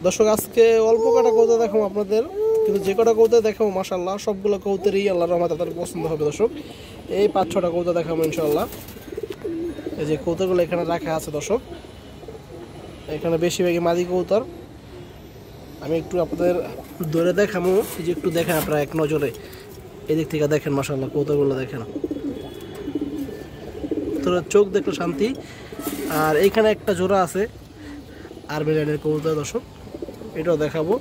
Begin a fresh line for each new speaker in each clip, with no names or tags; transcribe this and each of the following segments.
দর্শক আজকে অল্প কটা কৌতা দেখাবো আপনাদের, কিন্তু যে কটা কৌতা দেখাবো মাশাআল্লাহ সবগুলো কৌতারই আল্লাহর রহমতে তাদের পছন্দ হবে। দর্শক এই 5-6টা কৌতা দেখাবো ইনশাআল্লাহ। এই যে কৌতাগুলো এখানে রাখা আছে দর্শক, এখানে বেশিরভাগই মাদি কৌতার। আমি একটু আপনাদের ধরে দেখাবো, এই যে একটু দেখেন আপনারা এক নজরে, এদিক থেকে দেখেন মাশাআল্লাহ কৌতাগুলো দেখেন, তোরা চোখ দেখলে শান্তি। আর এইখানে একটা জোড়া আছে আরবি লাইনের কবুতর দর্শক, এটাও দেখাবো।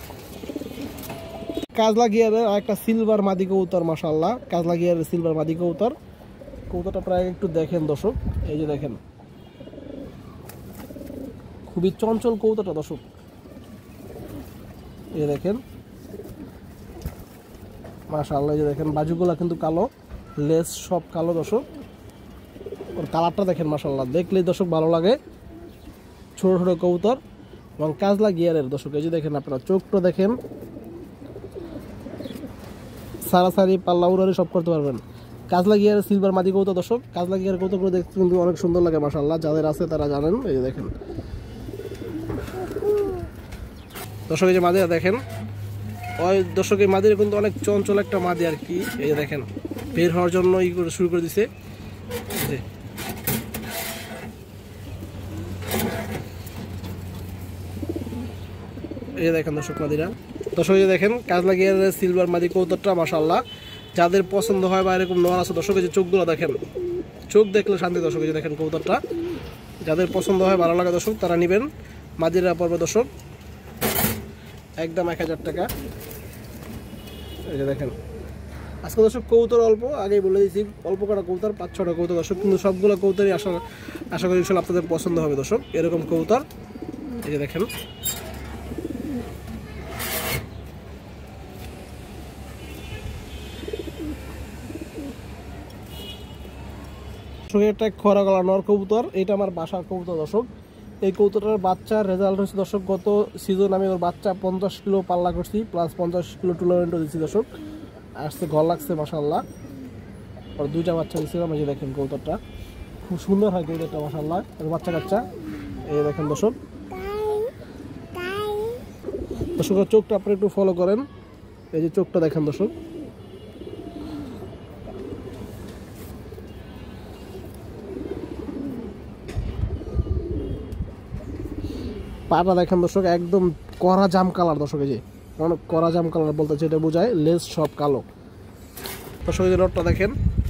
কাজলা গিয়ারের আর একটা সিলভার মাদি কবুতর মাশাআল্লাহ, কাজলা গিয়ারের সিলভার মাদি কবুতর। কবুতরটা প্রায় একটু দেখেন দর্শক, এই যে দেখেন খুবই চঞ্চল কবুতরটা দর্শক, এই যে দেখেন মাশাআল্লাহ। এই যে দেখেন বাজুগুলা কিন্তু কালো, লেস সব কালো দর্শক। ওর কালারটা দেখেন মাশাআল্লাহ, দেখলেই দর্শক ভালো লাগে। ছোট ছোট কবুতর এবং কাজলা গিয়ারের দর্শক, এই যে দেখেন আপনারা চোখটা দেখেন, সারাসারি পাল্লা উড়ারি সব করতে পারবেন। কাজলা গিয়ারের সিলভার মাদি কবুতর দর্শক, কাজলা গিয়ারের কবুতরগুলো দেখতে কিন্তু অনেক সুন্দর লাগে মাশাআল্লাহ, যাদের আছে তারা জানেন। এই যে দেখেন দর্শক, এই যে মাদিরা দেখেন, ওই দর্শক এই মাদিরা কিন্তু অনেক চঞ্চল একটা মাদি আর কি। এই যে দেখেন বের হওয়ার জন্য শুরু করে দিছে। এই যে দেখেন দর্শক মাদিরা, দর্শক এই যে দেখেন কাজলা গিয়ারের সিলভার মাদি কবুতরটা মাশাআল্লাহ, যাদের পছন্দ হয় বা এরকম নর আছে দর্শক, এই যে চোখগুলো দেখেন, চোখ দেখলে শান্তি দর্শক। এই যে দেখেন কবুতরটা, যাদের পছন্দ হয় ভালো লাগে দর্শক তারা নেবেন। মাদিরা পড়বে দর্শক একদম 1000 টাকা। এই যে দেখেন আজকে দর্শক কবুতর অল্প, আগেই বলে দিয়েছি অল্প কটা কবুতর, 5-6টা কবুতর দর্শক, কিন্তু সবগুলো কবুতরই আশা করি ইনশাআল্লাহ আপনাদের পছন্দ হবে দর্শক এরকম কবুতর। এই যে দেখেন একটা খরা গলা নর কবুতর, এটা আমার বাসার কবুতর দর্শক। এই কবুতরটার বাচ্চার রেজাল্ট হচ্ছে দর্শক, গত সিজন আমি ওর বাচ্চা 50 কিলো পাল্লা করছি, প্লাস 50 কিলো টুর্নামেন্টও দিচ্ছি দর্শক, আসছে ঘর লাগছে মাশাআল্লাহ। ওর 2টা বাচ্চা দিচ্ছিলাম। এই যে দেখেন কবুতরটা খুব সুন্দর হয় কবুতরটা মাশাআল্লাহ, এর বাচ্চা কাচ্চা। এই দেখেন দর্শক, দর্শকের চোখটা আপনি একটু ফলো করেন, এই যে চোখটা দেখেন দর্শক, পাটা দেখেন দর্শক একদম কড়া জাম কালার দর্শক। এই যে অনেক কড়া জাম কালার বলতে যেটা বোঝায়, লেজ সব কালো দর্শক। এই যে নটটা দেখেন,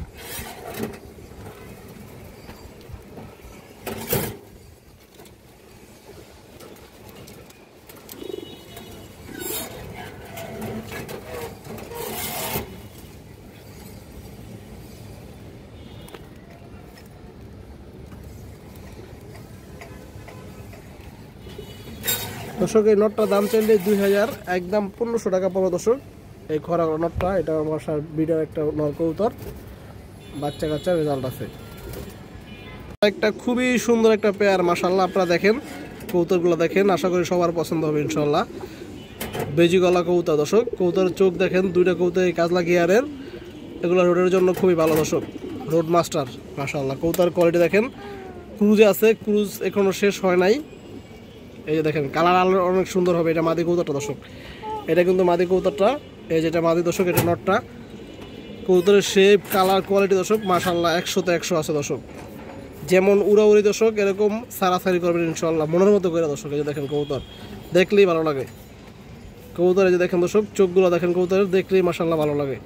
দর্শক এই নটটার দাম চাইলে 2000, একদম 1500 টাকা পড়বে দর্শক। এই খরা নটটা, এটা আমার বিডার একটা নর কবুতর, বাচ্চা কাচ্চা রেজাল্ট আছে। একটা খুবই সুন্দর একটা পেয়ার মাশাআল্লাহ, আপনারা দেখেন কবুতরগুলো দেখেন, আশা করি সবার পছন্দ হবে ইনশাআল্লাহ। বেজি গলা কবুতর দর্শক, কবুতরের চোখ দেখেন, 2টা কবুতর কাজলা গিয়ারের, এগুলো রোডের জন্য খুবই ভালো দর্শক, রোড মাস্টার মাশাআল্লাহ। কবুতর কোয়ালিটি দেখেন, ক্রুজে আছে, ক্রুজ এখনো শেষ হয় নাই। এই যে দেখেন কালার আলো অনেক সুন্দর হবে। এটা মাদি কবুতরটা দর্শক, এটা কিন্তু মাদি কবুতরটা, এই যেটা মাদি দর্শক, এটা নটটা। কবুতরের শেপ কালার কোয়ালিটি দর্শক মাশাআল্লাহ 100-তে 100 আছে দর্শক, যেমন উড়াউড়ি দর্শক এরকম সারাসারি করবেন ইনশাআল্লাহ মনের মতো করে দর্শক। এই যে দেখেন কবুতর দেখলেই ভালো লাগে কবুতর, এই যে দেখেন দর্শক চোখগুলো দেখেন কবুতরের, দেখলেই মাশাআল্লাহ ভালো লাগে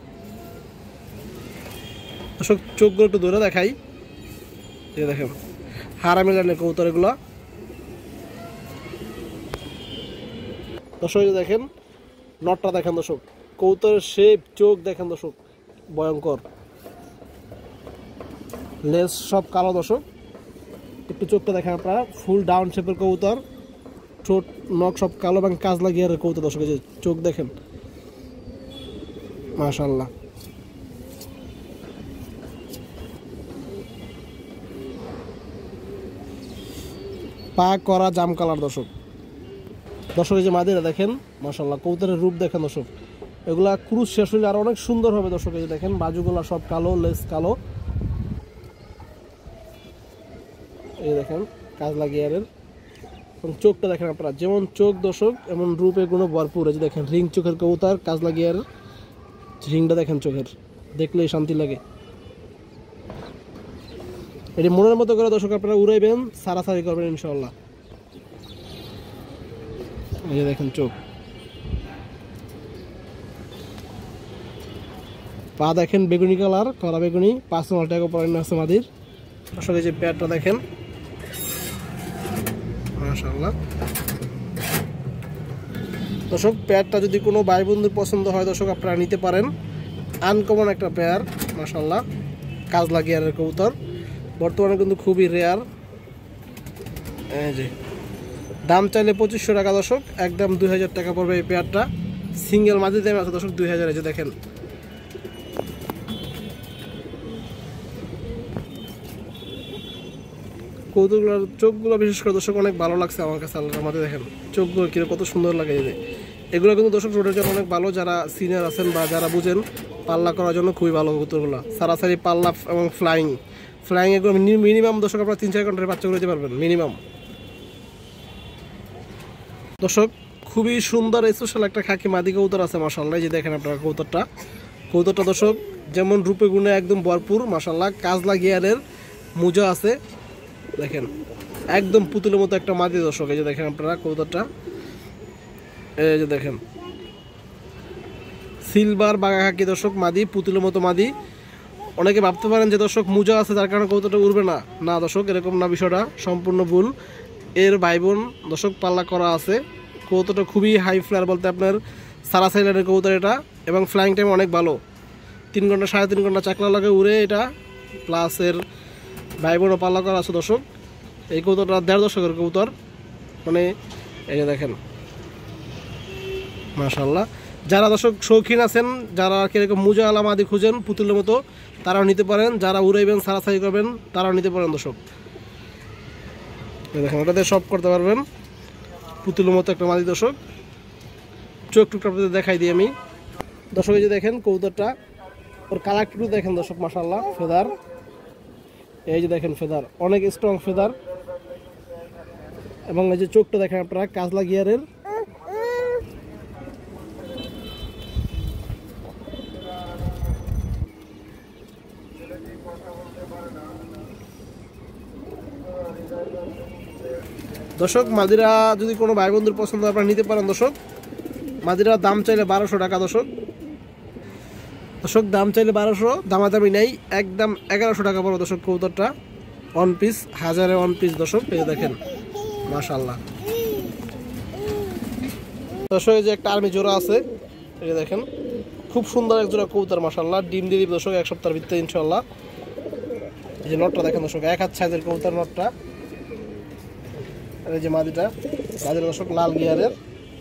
দর্শক। চোখগুলো একটু ধরে দেখাই, এই দেখেন হারামি লাইনের কবুতর এগুলো দর্শক। দেখেন নটটা দেখেন দর্শক, কবুতরের শেপ চোখ দেখেন দর্শক ভয়ঙ্কর, লেজ সব কালো দর্শক। একটু চোখটা দেখেন আপনারা, ফুল ডাউন শেপের কবুতর, ঠোঁট নখ সব কালো এবং কাজলা গিয়ারের কবুতর দর্শক। এই যে চোখ দেখেন মাশাআল্লাহ। পা করা জাম কালার দর্শক। দর্শক এই যে মাদিরা দেখেন মাশাআল্লাহ, কবুতরের রূপ দেখেন দর্শক, এগুলা ক্রুজ শেষ হলে আর অনেক সুন্দর হবে দর্শক। এই যে দেখেন বাজুগুলা সব কালো, লেজ কালো। এই দেখেন কাজলা গিয়ারের এবং চোখটা দেখেন আপনারা, যেমন চোখ দর্শক এমন রূপে কোনো ভরপুর। এই যে দেখেন রিং চোখের কবুতর, কাজলা গিয়ার রিংটা দেখেন চোখের, দেখলেই শান্তি লাগে। এটি মনের মতো করে দর্শক আপনারা উড়াইবেন, সারাসারি করবেন ইনশাআল্লাহ। এই যে দেখেন চোখ, পা দেখেন বেগুনি কালার, কড়া বেগুনি, 5 টাকা পয়েন্ট আছে মাদির। আসলে যে পেয়ারটা দেখেন মাশাআল্লাহ। দর্শক পেয়ারটা যদি কোনো ভাই বন্ধুর পছন্দ হয় দর্শক আপনারা নিতে পারেন। আনকমন একটা পেয়ার মাশাআল্লাহ, কাজলা গিয়ারের কবুতর, বর্তমানে কিন্তু খুবই রেয়ার। এই যে দাম চাইলে 2500 টাকা দর্শক, একদম 2000 টাকা পড়বে এই পেয়ারটা। সিঙ্গেল মাঝে দাম আছে দর্শক 2000। এই যে দেখেন কবুতরগুলোর চোখগুলো বিশেষ করে দর্শক অনেক ভালো লাগছে আমার কাছে। আল্লাহর মধ্যে দেখেন চোখগুলো কিরকম কত সুন্দর লাগে। এই যে এগুলো কিন্তু দর্শক রোডের জন্য অনেক ভালো, যারা সিনিয়র আছেন বা যারা বুঝেন পাল্লা করার জন্য খুবই ভালো কবুতরগুলো। সারাসারি পাল্লা এবং ফ্লাইং এগুলো মিনিমাম দর্শক আপনারা 3-4 ঘন্টার বাচ্চা করে দিতে পারবেন মিনিমাম। দর্শক খুবই সুন্দর স্পেশাল একটা খাকি মাদি কবুতর আছে মাশাআল্লাহ। যে দেখেন আপনারা কবুতরটা দর্শক যেমন রূপে গুণে একদম ভরপুর মাশাআল্লাহ। কাজলা গিয়ারের মুজা আছে দেখেন, একদম পুতুলের মতো একটা মাদি দর্শক। এই যে দেখেন আপনারা কবুতরটা, এই যে দেখেন সিলভার বাঘা খাকি দর্শক মাদি, পুতুলের মতো মাদি। অনেকে ভাবতে পারেন যে দর্শক মুজা আছে যার কারণে কবুতরটা উড়বে না, না দর্শক এরকম না, বিষয়টা সম্পূর্ণ ভুল। এর ভাই বোন দর্শক পাল্লা করা আছে। কবুতরটা খুবই হাই ফ্লায়ার, বলতে আপনার সারাসাইলারের কবুতর এটা, এবং ফ্লাইং টাইম অনেক ভালো। 3 ঘন্টা 3.5 ঘন্টা চাকলা লাগে উড়ে এটা, প্লাস এর ভাই বোনও পাল্লা করা আছে দর্শক। এই কবুতরটা 1.5 দশকের কবুতর মানে। এই যে দেখেন মাশাআল্লাহ। যারা দর্শক শৌখিন আছেন, যারা কিরকম মুজা আলা মাদি খুঁজেন পুতুলের মতো, তারাও নিতে পারেন। যারা উড়াইবেন সারাসারি করবেন তারাও নিতে পারেন দর্শক। দেখেন ওটাতে সব করতে পারবেন, পুতুলের মতো একটা মাদি দর্শক। চোখ টুকটা আপনাদের দেখাই দিই আমি দর্শক। এই যে দেখেন কবুতরটা, ওর কালারটুকু দেখেন দর্শক মাশাআল্লাহ। ফেদার, এই যে দেখেন ফেদার, অনেক স্ট্রং ফেদার। এবং এই যে চোখটা দেখেন আপনারা কাজলা গিয়ারের। দর্শক মাদিরা যদি কোনো ভাই বন্ধুর পছন্দ আপনারা নিতে পারেন দর্শক। মাদিরা দাম চাইলে 1200 টাকা দর্শক। দাম চাইলে 1200, দামাদামি নেই, একদম 1100 টাকা পড়ো দর্শক কবুতরটা। 1 পিস, 1000-এ 1 পিস দর্শক। এই দেখেন মাশাআল্লাহ। দর্শক এই যে একটা আর্মি জোড়া আছে, এই যে দেখেন খুব সুন্দর এক জোড়া কবুতর মাশাআল্লাহ। ডিম দিয়ে দিবে দর্শক 1 সপ্তাহের ভিতরে ইনশাআল্লাহ। এই যে নটটা দেখেন দর্শক, 1 হাত সাইজের কবুতর নটটা। এই যে মাদিটা দর্শক লাল গিয়ারের।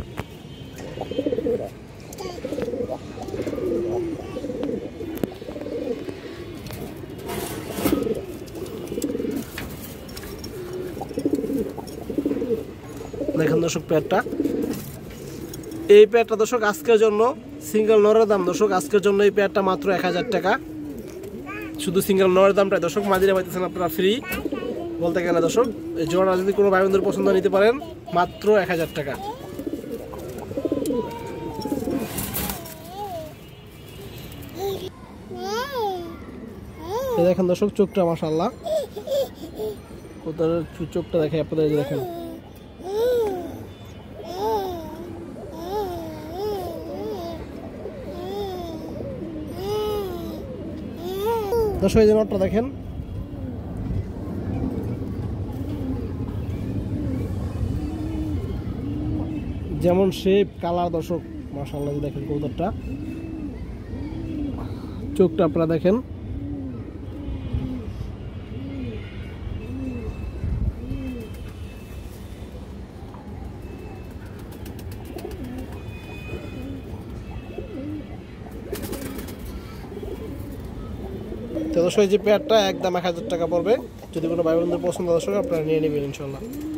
দেখেন দর্শক পেয়ারটা, এই পেয়ারটা দর্শক আজকের জন্য সিঙ্গেল নরের দাম দর্শক, আজকের জন্য এই পেয়ারটা মাত্র 1000 টাকা। শুধু সিঙ্গেল নরের দামটাই দর্শক, মাদিরা পাইতেছেন আপনারা ফ্রি বলতে গেলে দর্শক। এই জোড়া যদি কোনো ভাই বন্ধুর পছন্দ নিতে পারেন মাত্র 1000 টাকা। দেখেন দর্শক চোখটা মাশাআল্লাহ, কবুতরের চোখটা দেখে আপনাদের। দেখেন দর্শক, এই যে নটটা দেখেন, যেমন শেপ কালার দর্শক মাশাআল্লাহ। দেখেন কবুতরটা, চোখটা আপনারা দেখেন। তো দর্শক এই যে পেয়ারটা একদম 1000 টাকা পড়বে। যদি কোনো ভাই বন্ধুদের পছন্দ দর্শক আপনারা নিয়ে নেবেন ইনশাআল্লাহ।